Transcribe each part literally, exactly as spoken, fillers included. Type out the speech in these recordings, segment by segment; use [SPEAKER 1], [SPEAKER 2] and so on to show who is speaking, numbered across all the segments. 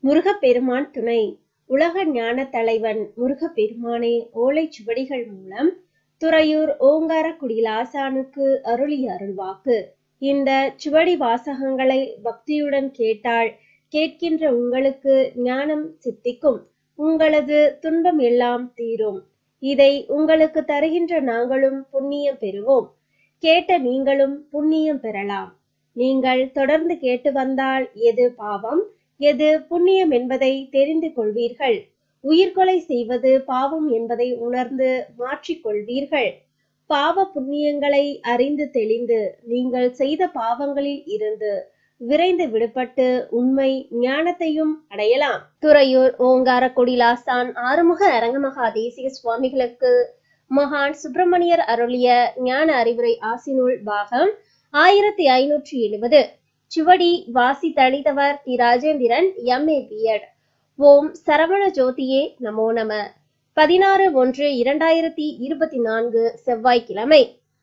[SPEAKER 1] முருகப்பெருமான் துணை. உலக ஞான தலைவன் முருகப்பெருமானே ஓலைச் சுவடிகள் மூலம் துறையூர் ஓங்காரக்குடியில் ஆசானுக்கு அருளிய அருள்வாக்கு. இந்த சுவடி வாசகங்களை பக்தியுடன் கேட்டால் கேட்கின்ற உங்களுக்கு ஞானம் சித்திக்கும், உங்களது துன்பம் எல்லாம் தீரும். இதை உங்களுக்கு தருகின்ற நாங்களும் புண்ணியம் பெறுவோம். கேட்ட நீங்களும் புண்ணியம் பெறலாம். நீங்கள் தொடர்ந்து கேட்டு வந்தால் எது பாவம் எது புண்ணியம் என்பதை தெரிந்து கொள்வீர்கள். உயிர்கொலை செய்வது பாவம் என்பதை உணர்ந்து மாற்றிக்கொள்வீர்கள். பாவ புண்ணியங்களை அறிந்து தெளிந்து நீங்கள் செய்த பாவங்களில் இருந்து விரைந்து விடுபட்டு உண்மை ஞானத்தையும் அடையலாம். துறையூர் ஓங்காரக்குடியில் ஆசான் ஆறுமுக அரங்கமகா தேசிக சுவாமிகளுக்கு மகான் சுப்பிரமணியர் அருளிய ஞான அறிவுரை ஆசினூல் பாகம் ஆயிரத்தி ஐநூற்றி எழுபது. சுவடி வாசி தளித்தவர் தி Rajendran, M A B Ed. ஓம் சரவண ஜோதியே நமோ நம. பதினாறு ஒன்று இரண்டாயிரத்தி இருபத்தி நான்கு செவ்வாய்க்கிழமை.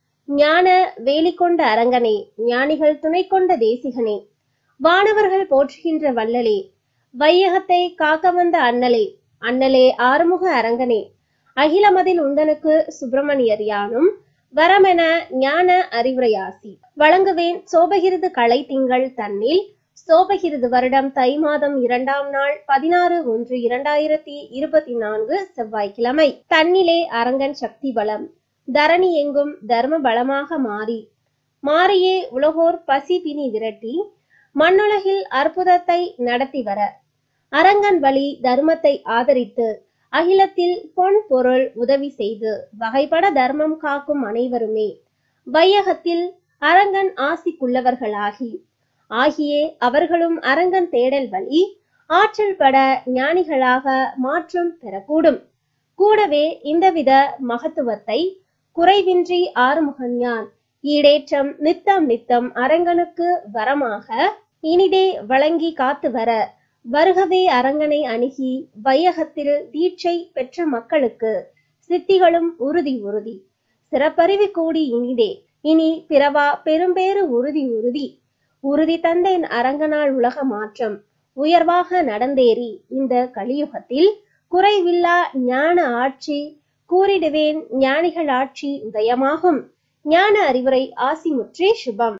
[SPEAKER 1] ஞான வேலிக்கொண்ட அரங்கனே, ஞானிகள் துணை கொண்ட தேசிகனே, வானவர்கள் போற்றுகின்ற வள்ளலே, வையகத்தை காக்க வந்த அண்ணலே, அண்ணலே ஆறுமுக அரங்கனே, அகிலமதில் உந்தனுக்கு சுப்பிரமணியர் யானும் வரமென ஞான அறிவுரையாசி வழங்குவேன். சோபகிருது களை திங்கள் தன்னில் சோபகிருது வருடம் தை மாதம் இரண்டாம் நாள் பதினாறு ஒன்று இரண்டாயிரத்தி இருபத்தி நான்கு செவ்வாய்க்கிழமை. தன்னிலே அரங்கன் சக்தி பலம் தரணி எங்கும் தர்ம பலமாக மாறி மாறியே உலகோர் பசி பிணி விரட்டி மண்ணுலகில் அற்புதத்தை நடத்தி வர அரங்கன் வழி தர்மத்தை ஆதரித்து அகிலத்தில் பொன் பொருள் உதவி செய்து வகைப்பட தர்மம் காக்கும் அனைவருமே வையகத்தில் அரங்கன் ஆசிக்குள்ளவர்களாகி ஆகியே அவர்களும் அரங்கன் தேடல் வழி ஆற்றல் பட ஞானிகளாக மாற்றம் பெறக்கூடும். கூடவே இந்தவித மகத்துவத்தை குறைவின்றி ஆறுமுகஞான் ஈடேற்றம் நித்தம் நித்தம் அரங்கனுக்கு வரமாக இனிதே வழங்கி காத்து வர வருகவே அரங்கனை அணுகி வையகத்தில் தீட்சை பெற்ற மக்களுக்கு சித்திகளும் உறுதி உறுதி சிறப்பறிவு கூடி இனிதே இனி பிறவா பெரும்பேறு உறுதி உறுதி உறுதி தந்தேன் அரங்கனால் உலக மாற்றம் உயர்வாக நடந்தேறி இந்த கலியுகத்தில் குறைவில்லா ஞான ஆட்சி கூறிடுவேன். ஞானிகள் ஆட்சி உதயமாகும். ஞான அறிவுரை ஆசிமுற்றே சுபம்.